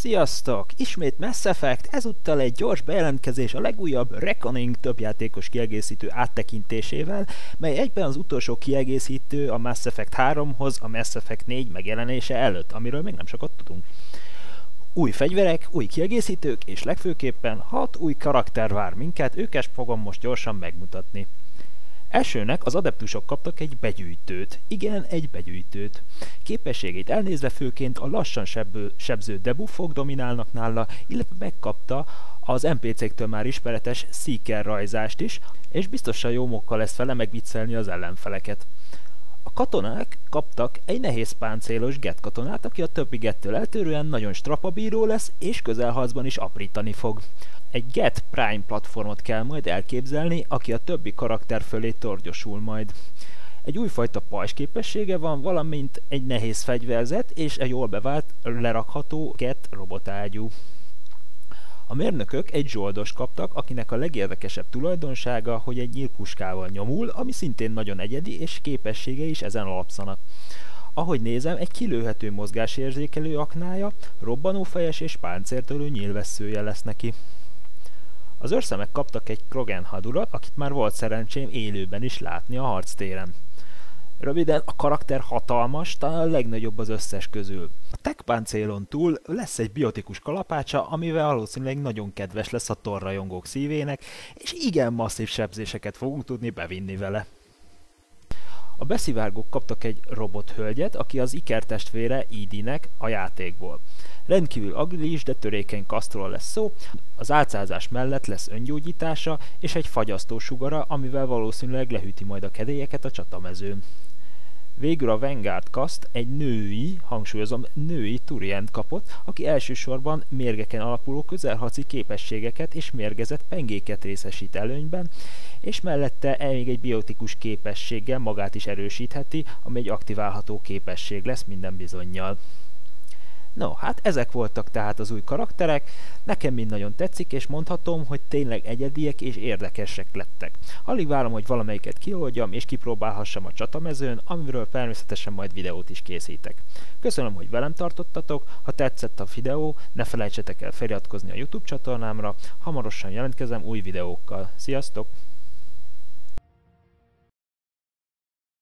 Sziasztok! Ismét Mass Effect, ezúttal egy gyors bejelentkezés a legújabb Reckoning többjátékos kiegészítő áttekintésével, mely egyben az utolsó kiegészítő a Mass Effect 3-hoz a Mass Effect 4 megjelenése előtt, amiről még nem sokat tudunk. Új fegyverek, új kiegészítők és legfőképpen 6 új karakter vár minket, őket fogom most gyorsan megmutatni. Elsőnek az adeptusok kaptak egy begyűjtőt. Igen, egy begyűjtőt. Képességét elnézve főként a lassan sebző debuffok dominálnak nála, illetve megkapta az NPC-któl már ismeretes Seeker rajzást is, és biztosan jó mokkal lesz vele megviccelni az ellenfeleket. A katonák kaptak egy nehéz páncélos Geth katonát, aki a többi Geth-től eltérően nagyon strapabíró lesz, és közelharcban is aprítani fog. Egy Geth Prime platformot kell majd elképzelni, aki a többi karakter fölé torgyosul majd. Egy újfajta pajzs képessége van, valamint egy nehéz fegyverzet és egy jól bevált, lerakható Geth robotágyú. A mérnökök egy zsoldost kaptak, akinek a legérdekesebb tulajdonsága, hogy egy nyílpuskával nyomul, ami szintén nagyon egyedi, és képességei is ezen alapszanak. Ahogy nézem, egy kilőhető mozgásérzékelő aknája, robbanófejes és páncértölő nyílvesszője lesz neki. Az őrszemek kaptak egy Krogan hadurat, akit már volt szerencsém élőben is látni a harctéren. Röviden, a karakter hatalmas, talán a legnagyobb az összes közül. A tech páncélon túl lesz egy biotikus kalapácsa, amivel valószínűleg nagyon kedves lesz a Thor rajongók szívének, és igen masszív sebzéseket fogunk tudni bevinni vele. A beszivárgók kaptak egy robothölgyet, aki az Iker testvére EDI-nek a játékból. Rendkívül agilis, de törékeny kasztról lesz szó, az álcázás mellett lesz öngyógyítása és egy fagyasztó sugara, amivel valószínűleg lehűti majd a kedélyeket a csatamezőn. Végül a Vanguard kaszt egy női, hangsúlyozom, női Turient kapott, aki elsősorban mérgeken alapuló közelharci képességeket és mérgezett pengéket részesít előnyben, és mellette még egy biotikus képességgel magát is erősítheti, ami egy aktiválható képesség lesz minden bizonnyal. No, hát ezek voltak tehát az új karakterek, nekem mind nagyon tetszik, és mondhatom, hogy tényleg egyediek és érdekesek lettek. Alig várom, hogy valamelyiket kioldjam és kipróbálhassam a csatamezőn, amiről természetesen majd videót is készítek. Köszönöm, hogy velem tartottatok, ha tetszett a videó, ne felejtsetek el feliratkozni a YouTube csatornámra, hamarosan jelentkezem új videókkal. Sziasztok!